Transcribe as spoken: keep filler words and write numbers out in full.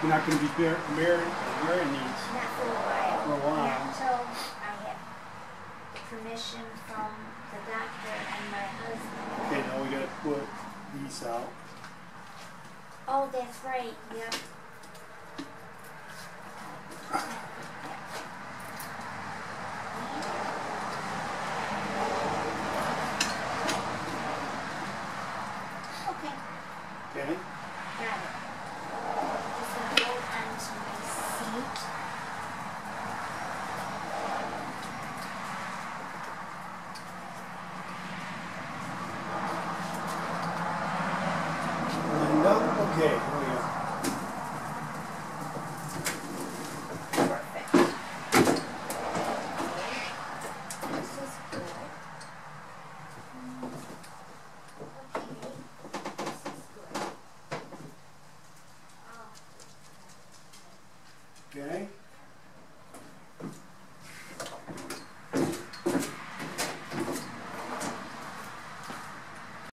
You're not going to be mar married wearing these. Not for a while. For a while. Not until I have the permission from the doctor and my husband. Okay, now we got to put these out. Oh, that's right. Yep. Okay. Okay. Got it. Just gonna hold on to my seat. Lined up. Okay, here we go. Perfect. This is good. Mm, Okay. This is good. Oh. Okay.